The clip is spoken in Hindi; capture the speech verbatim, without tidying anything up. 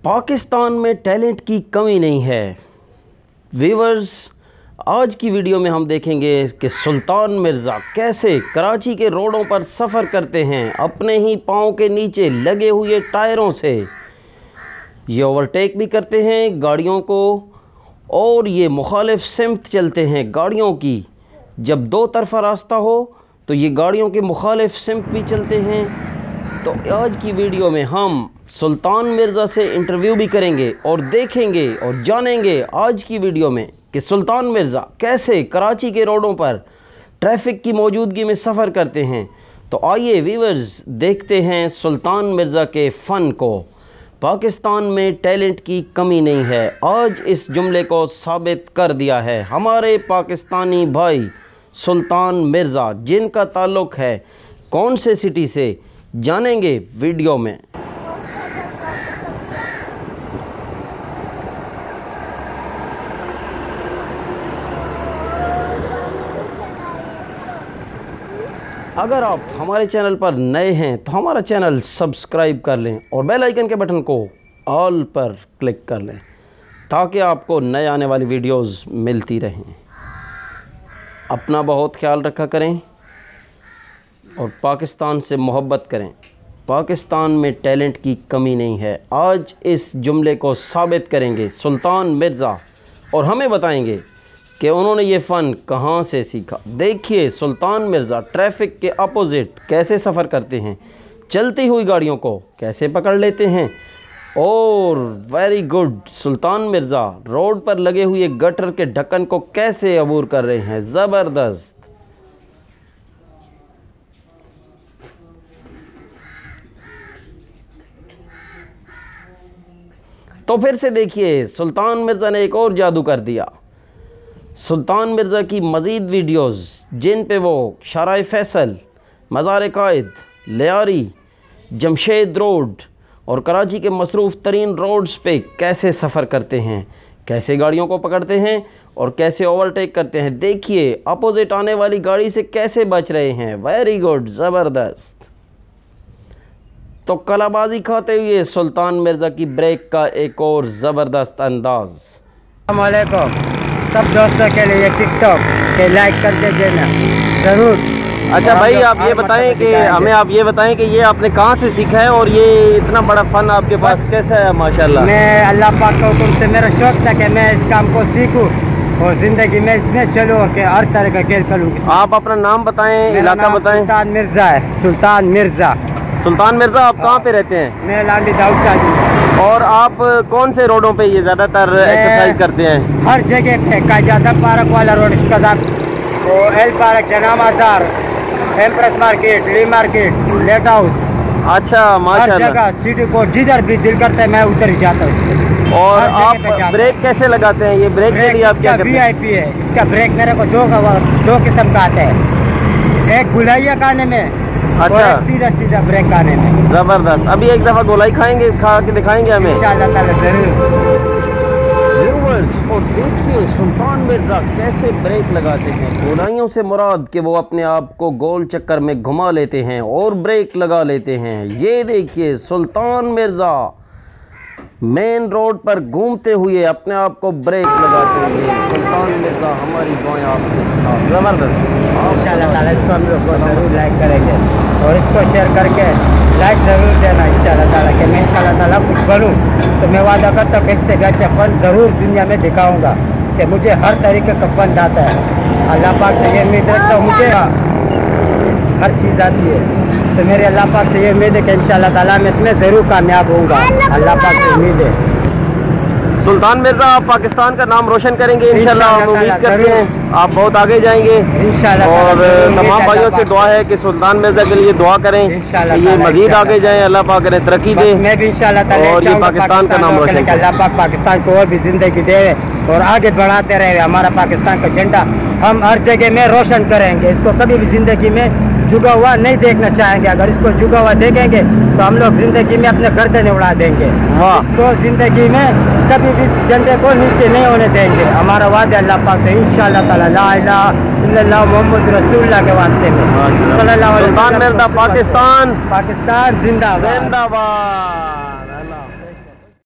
पाकिस्तान में टैलेंट की कमी नहीं है। व्यूअर्स, आज की वीडियो में हम देखेंगे कि सुल्तान मिर्ज़ा कैसे कराची के रोडों पर सफ़र करते हैं अपने ही पाँव के नीचे लगे हुए टायरों से। ये ओवरटेक भी करते हैं गाड़ियों को और ये मुखालिफ सिमत चलते हैं गाड़ियों की। जब दो तरफ़ा रास्ता हो तो ये गाड़ियों के मुखालिफ सिमत भी चलते हैं। तो आज की वीडियो में हम सुल्तान मिर्ज़ा से इंटरव्यू भी करेंगे और देखेंगे और जानेंगे आज की वीडियो में कि सुल्तान मिर्ज़ा कैसे कराची के रोडों पर ट्रैफिक की मौजूदगी में सफ़र करते हैं। तो आइए व्यूअर्स, देखते हैं सुल्तान मिर्ज़ा के फ़न को। पाकिस्तान में टैलेंट की कमी नहीं है, आज इस जुमले को साबित कर दिया है हमारे पाकिस्तानी भाई सुल्तान मिर्ज़ा, जिनका ताल्लुक़ है कौन से सिटी से, जानेंगे वीडियो में। अगर आप हमारे चैनल पर नए हैं तो हमारा चैनल सब्सक्राइब कर लें और बेल आइकन के बटन को ऑल पर क्लिक कर लें ताकि आपको नए आने वाली वीडियोस मिलती रहें। अपना बहुत ख्याल रखा करें और पाकिस्तान से मोहब्बत करें। पाकिस्तान में टैलेंट की कमी नहीं है, आज इस जुमले को साबित करेंगे सुल्तान मिर्ज़ा और हमें बताएंगे कि उन्होंने ये फ़न कहाँ से सीखा। देखिए सुल्तान मिर्ज़ा ट्रैफिक के अपोजिट कैसे सफ़र करते हैं, चलती हुई गाड़ियों को कैसे पकड़ लेते हैं और very good, Sultan Mirza road पर लगे हुए गटर के ढक्कन को कैसे अबूर कर रहे हैं, ज़बरदस्त। तो फिर से देखिए सुल्तान मिर्ज़ा ने एक और जादू कर दिया। सुल्तान मिर्ज़ा की मज़ीद वीडियोस जिन पे वो शराय फैसल, मज़ार कायद, लियारी, जमशेद रोड और कराची के मसरूफ़ तरीन रोड्स पे कैसे सफ़र करते हैं, कैसे गाड़ियों को पकड़ते हैं और कैसे ओवरटेक करते हैं। देखिए अपोजिट आने वाली गाड़ी से कैसे बच रहे हैं, वेरी गुड, ज़बरदस्त। तो कलाबाजी खाते हुए सुल्तान मिर्ज़ा की ब्रेक का एक और ज़बरदस्त अंदाज़। अस्सलाम वालेकुम सब दोस्तों के लिए टिकटॉक के लाइक करके देना ज़रूर। अच्छा भाई, आप ये बताएं कि हमें आप ये बताएं कि ये आपने कहाँ से सीखा है और ये इतना बड़ा फ़न आपके पास कैसा है? माशाल्लाह। मैं अल्लाह पाक के हुक्म से मेरा शौक था कि मैं इस काम को सीखूं और ज़िंदगी में इसमें चलूँ कि हर तरह का खेल करूँ। आप अपना नाम बताएं, इलाका बताएं। सुल्तान मिर्ज़ा है, सुल्तान मिर्ज़ा। सुल्तान मिर्ज़ा, आप कहाँ पे रहते हैं? मैं लांडी दाऊद शाह। और आप कौन से रोडों पे ये ज़्यादातर एक्सरसाइज करते हैं? हर जगह पे, कायजादा पार्क वाला रोड, इसका वो एल पार्क, जना बाजार, Empress market, Lea market, light house. अच्छा माशाल्लाह। हर जगह सिटी को जिधर भी दिल करता है मैं उधर ही जाता हूँ। और आप ब्रेक कैसे लगाते हैं? ये ब्रेक के लिए आप क्या करते हैं? वी आई पी है इसका ब्रेक। मेरे को दो दो किस्म का आता है, एक गुलाइया खाने में, अच्छा, सीधा सीधा ब्रेक खाने में। जबरदस्त। अभी एक दफा गोलाई खाएंगे, खा के दिखाएंगे हमें इंशाअल्लाह ताला जरूर। व्यूअर्स, और देखिए सुल्तान मिर्ज़ा कैसे ब्रेक लगाते हैं। गोलाइयों से मुराद कि वो अपने आप को गोल चक्कर में घुमा लेते हैं और ब्रेक लगा लेते हैं। ये देखिए सुल्तान मिर्ज़ा मेन रोड पर घूमते हुए अपने आप को ब्रेक लगाते हुए। सुल्तान मिर्ज़ा, हमारी दुआएं आपके साथ। ज़बरदस्त। इंशाअल्लाह ताला इसको हम लोग ज़रूर लाइक करेंगे और इसको शेयर करके लाइक ज़रूर देना इंशाअल्लाह ताला। कि मैं इंशाअल्लाह ताला कुछ बनूँ तो मैं वादा करता हूँ कि इससे भी अच्छा फन ज़रूर दुनिया में दिखाऊँगा कि मुझे हर तरीके का फन आता है। अल्लाह पाक से ये उम्मीद रखता हूँ, मुझे हर चीज़ आती है तो मेरे अल्लाह पाक से ये उम्मीद है कि इंशाअल्लाह ताला मैं इसमें ज़रूर कामयाब होऊंगा। अल्लाह पाक से उम्मीद है। सुल्तान मिर्ज़ा, आप पाकिस्तान का नाम रोशन करेंगे इंशाअल्लाह। हम उम्मीद करते हैं आप बहुत आगे जाएंगे इंशाअल्लाह। और तमाम भाइयों से दुआ है कि सुल्तान मिर्ज़ा के लिए दुआ करें कि ये मजीद आगे जाएं, अल्लाह पाक करें तरक्की दे। मैं भी इंशाअल्लाह और ये पाकिस्तान का नाम रोशन करें। अल्लाह पाक पाकिस्तान को और भी जिंदगी दे और आगे बढ़ाते रहे। हमारा पाकिस्तान का झंडा हम हर जगह में रोशन करेंगे। इसको कभी भी जिंदगी में झुका हुआ नहीं देखना चाहेंगे। अगर इसको झुका हुआ देखेंगे तो हम लोग जिंदगी में अपने गर्दन उड़ा देंगे। इसको जिंदगी में कभी भी झंडे को नीचे नहीं होने देंगे। हमारा वादा अल्लाह पाक से इंशाअल्लाह ताला, ला इलाहा इल्लल्लाह मोहम्मद रसूलुल्लाह के वास्ते में। सुल्तान मिर्ज़ा, पाकिस्तान पाकिस्तान जिंदाबाद जिंदाबाद।